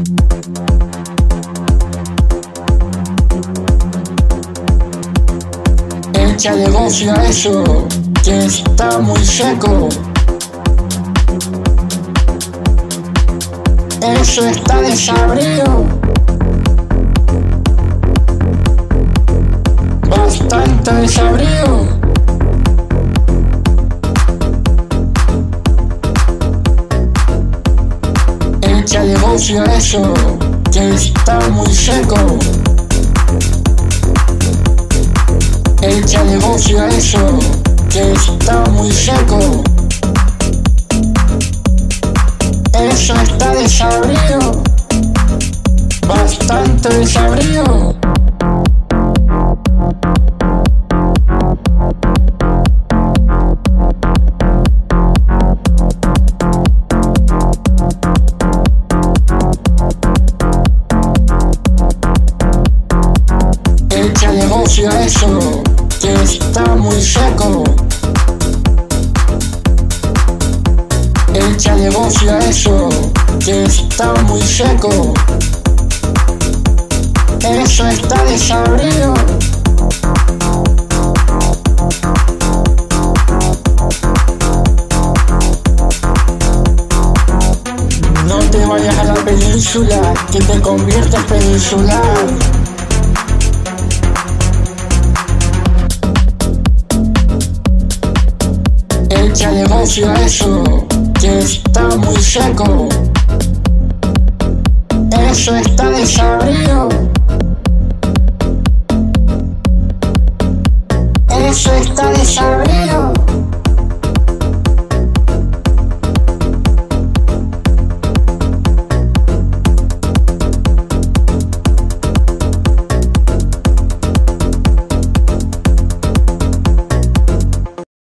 Echa negocio a eso, que está muy seco. Eso está desabrido. Bastante desabrido. Echa negocio a eso, que está muy seco. Echa negocio a eso, que está muy seco. Eso está desabrido. Bastante desabrido. Echa negocio a eso, que está muy seco. Echa negocio a eso, que está muy seco. Eso está desabrido. No te vayas a la península, que te conviertes peninsular. Echa negocio a eso, que está muy seco. Eso está desabrido. Eso está desabrido.